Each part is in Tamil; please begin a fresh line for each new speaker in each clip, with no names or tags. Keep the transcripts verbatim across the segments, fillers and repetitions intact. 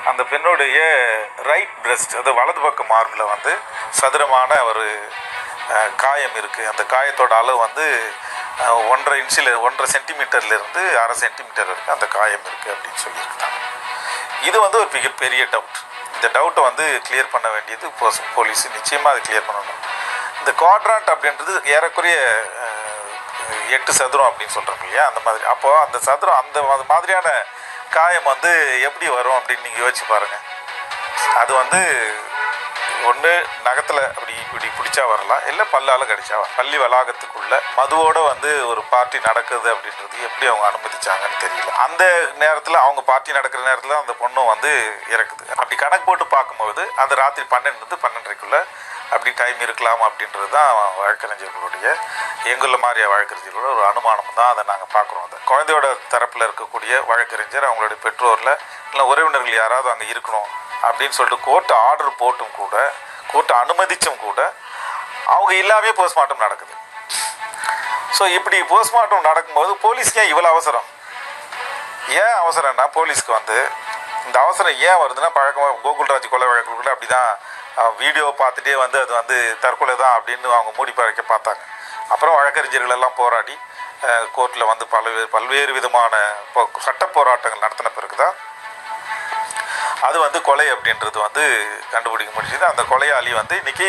அந்த பெண்ணுடைய ரைட் பிரெஸ்ட், அது வலது பக்க மார்பில் வந்து சதுரமான ஒரு காயம் இருக்குது. அந்த காயத்தோட அளவு வந்து ஒன்றரை இன்ச்சில் ஒன்றரை சென்டிமீட்டர்லேருந்து அரை சென்டிமீட்டர் வரைக்கும் அந்த காயம் இருக்குது அப்படின்னு சொல்லியிருக்காங்க. இது வந்து ஒரு மிகப்பெரிய டவுட். இந்த டவுட்டை வந்து கிளியர் பண்ண வேண்டியது போஸ் போலீஸ் நிச்சயமாக அது கிளியர் பண்ணணும். இந்த குவாட்ராண்ட் அப்படின்றது ஏறக்குறைய எட்டு சதுரம் அப்படின்னு சொல்கிறோம் இல்லையா, அந்த மாதிரி. அப்போது அந்த சதுரம் அந்த மாதிரியான காயம் வந்து எப்படி வரும் அப்படின்னு நீங்கள் யோசிச்சு பாருங்கள். அது வந்து ஒன்று நகத்தில் அப்படி இப்படி பிடிச்சா வரலாம், இல்லை பல்லால் கடிச்சா வரலாம். பள்ளி வளாகத்துக்குள்ளே மதுவோடு வந்து ஒரு பார்ட்டி நடக்குது அப்படின்றது எப்படி அவங்க அனுமதிச்சாங்கன்னு தெரியல. அந்த நேரத்தில் அவங்க பார்ட்டி நடக்கிற நேரத்தில் அந்த பொண்ணும் வந்து இறக்குது. அப்படி கணக்கு போட்டு பார்க்கும்போது அந்த ராத்திரி பன்னெண்டு பன்னெண்டரைக்குள்ளே அப்படி டைம் இருக்கலாம் அப்படின்றது தான் வழக்கறிஞர்களுடைய எங்குள்ள மாதிரியா வழக்கறிஞர்களோட ஒரு அனுமானம் தான். அதை நாங்கள் பார்க்குறோம். அதை குழந்தையோட தரப்பில் இருக்கக்கூடிய வழக்கறிஞர் அவங்களுடைய பெற்றோரில் இல்லை உறவினர்கள் யாராவது அங்கே இருக்கணும் அப்படின்னு சொல்லிட்டு கோர்ட்டு ஆர்டர் போட்டும் கூட, கோர்ட்டு அனுமதிச்சும் கூட அவங்க எல்லாமே போஸ்ட்மார்ட்டம் நடக்குது. ஸோ இப்படி போஸ்ட்மார்ட்டம் நடக்கும்போது போலீஸ்க்கு ஏன் இவ்வளோ அவசரம்? ஏன் அவசரம்னா, போலீஸ்க்கு வந்து இந்த அவசரம் ஏன் வருதுன்னா, பழக்கமாக கோகுல்ராஜ் கொலை வழக்குள்ள அப்படி தான் வீடியோ பார்த்துட்டே வந்து அது வந்து தற்கொலை தான் அப்படின்னு அவங்க மூடி பறைக்க பார்த்தாங்க. அப்புறம் வழக்கறிஞர்கள் எல்லாம் போராடி கோர்ட்டில் வந்து பல்வேறு பல்வேறு விதமான சட்ட போராட்டங்கள் நடத்தின பிறகு தான் அது வந்து கொலை அப்படின்றது வந்து கண்டுபிடிக்க முடிஞ்சது. அந்த கொலையாளி வந்து இன்றைக்கி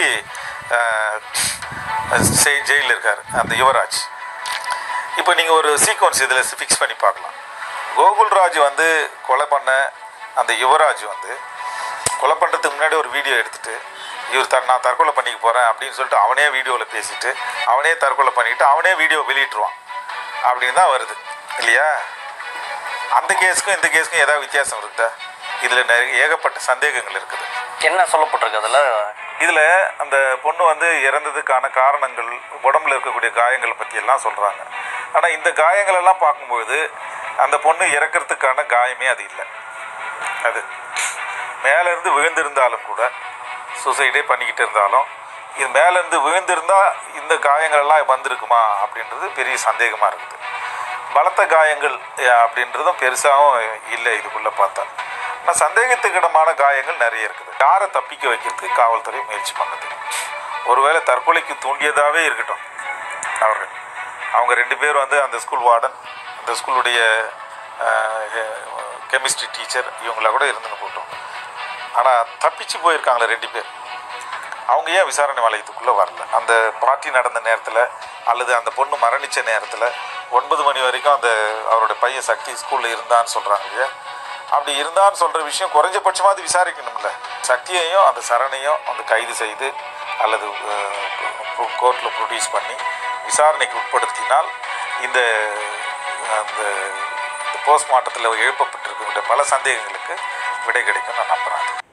ஜெயிலில் இருக்கார், அந்த யுவராஜ். இப்போ நீங்கள் ஒரு சீக்வன்ஸ் இதில் ஃபிக்ஸ் பண்ணி பார்க்கலாம். கோகுல்ராஜ் வந்து கொலை பண்ண அந்த யுவராஜ் வந்து கொலை பண்ணுறதுக்கு முன்னாடி ஒரு வீடியோ எடுத்துகிட்டு இவர் த நான் தற்கொலை பண்ணிக்க போகிறேன் அப்படின்னு சொல்லிட்டு அவனே வீடியோவில் பேசிட்டு அவனே தற்கொலை பண்ணிக்கிட்டு அவனே வீடியோ வெளியிட்டுருவான் அப்படின்னு தான் வருது இல்லையா? அந்த கேஸுக்கும் இந்த கேஸுக்கும் ஏதாவது வித்தியாசம் இருக்குதா? இதில் நிறைய ஏகப்பட்ட சந்தேகங்கள் இருக்குது.
என்ன சொல்லப்பட்டிருக்கு அதில்?
இதில் அந்த பொண்ணு வந்து இறந்ததுக்கான காரணங்கள், உடம்புல இருக்கக்கூடிய காயங்களை பற்றி எல்லாம் சொல்கிறாங்க. ஆனால் இந்த காயங்கள் எல்லாம் பார்க்கும்பொழுது அந்த பொண்ணு இறக்கிறதுக்கான காயமே அது இல்லை. அது மேலேருந்து விழுந்திருந்தாலும் கூட, சூசைடே பண்ணிக்கிட்டு இருந்தாலும், இது மேலேருந்து விழுந்திருந்தால் இந்த காயங்கள்லாம் வந்திருக்குமா அப்படின்றது பெரிய சந்தேகமாக இருக்குது. பலத்த காயங்கள் அப்படின்றதும் பெருசாகவும் இல்லை இதுக்குள்ளே பார்த்தா. ஆனால் சந்தேகத்துக்கிடமான காயங்கள் நிறைய இருக்குது. யாரை தப்பிக்க வைக்கிறதுக்கு காவல்துறை முயற்சி பண்ணுது. ஒருவேளை தற்கொலைக்கு தூண்டியதாகவே இருக்கட்டும் அவர்கள். அவங்க ரெண்டு பேர் வந்து அந்த ஸ்கூல் வார்டன், அந்த ஸ்கூலுடைய கெமிஸ்ட்ரி டீச்சர், இவங்கள கூட இருந்துன்னு போட்டோம். ஆனால் தப்பிச்சு போயிருக்காங்களே ரெண்டு பேர். அவங்க ஏன் விசாரணை வளையத்துக்குள்ளே வரல? அந்த பார்ட்டி நடந்த நேரத்தில் அல்லது அந்த பொண்ணு மரணித்த நேரத்தில் ஒன்பது மணி வரைக்கும் அந்த அவரோட பையன் சக்தி ஸ்கூலில் இருந்தான்னு சொல்கிறாங்க இல்லையா? அப்படி இருந்தான்னு சொல்கிற விஷயம் குறைஞ்சபட்சமாக விசாரிக்கணும்ல. சக்தியையும் அந்த சரணையும் அந்த கைது செய்து அல்லது கோர்ட்டில் ப்ரொடியூஸ் பண்ணி விசாரணைக்கு உட்படுத்தினால் இந்த அந்த போஸ்ட்மார்ட்டத்தில் எழுப்பப்பட்டிருக்கின்ற பல சந்தேகங்களுக்கு விடை கிடைக்கும் நான் நம்புகிறேன்.